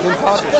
Sympathisch.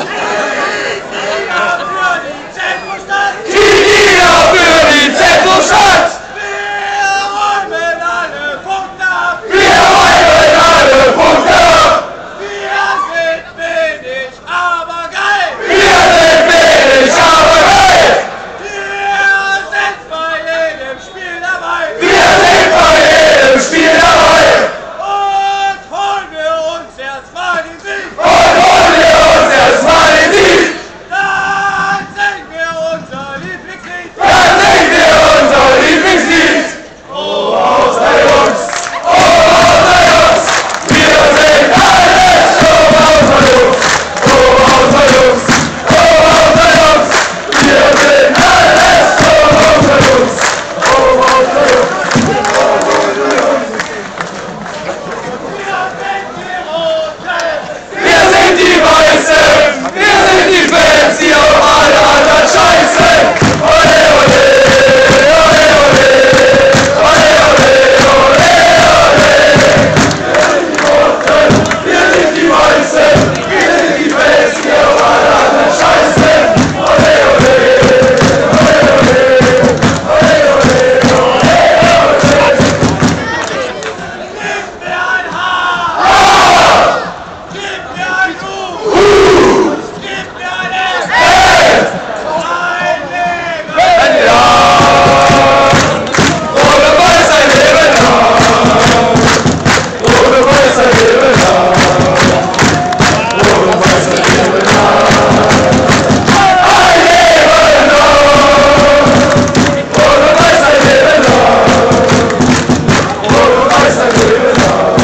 Krieger für die Zentrumstadt! Wir räumen alle Punkte ab! Wir räumen alle Punkte ab! Wir sind wenig, aber geil! Wir sind wenig, aber geil! Wir sind bei jedem Spiel dabei! Wir sind bei jedem Spiel dabei! Und holen wir uns erstmal den Sieg! Und holen wir uns erstmal den Sieg! Dann singen wir unser Lieblingslied! Dann singen wir unser Lieblingslied! Oh, außer Jungs! Oh, außer Jungs! Wir sind alles! Oh, außer Jungs! Oh, außer Jungs! Oh, außer Jungs! Wir sind alles! Oh, außer Jungs! Oh, außer Jungs! Wir sind die Weißen! Wir sind die Fans, die auf alle anderen scheißen! Ole, ole! Ole, ole! Ole, ole! Ole, ole! Wir sind die Weißen! Wir sind die Fans, die auf alle anderen scheißen! Ole, ole! Ole, ole! Ole, ole! Gib mir ein H! Gib mir ein U! Gib mir ein S! Ein Leben! Ja! Ohne Weiß ein Leben lang! Ohne Weiß ein Leben lang! Ohne Weiß ein Leben lang! Ein Leben lang! Ohne Weiß ein Leben lang! Ohne Weiß ein Leben lang!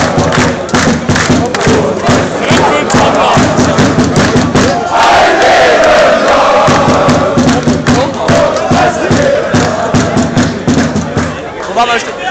Wo war mein Stück?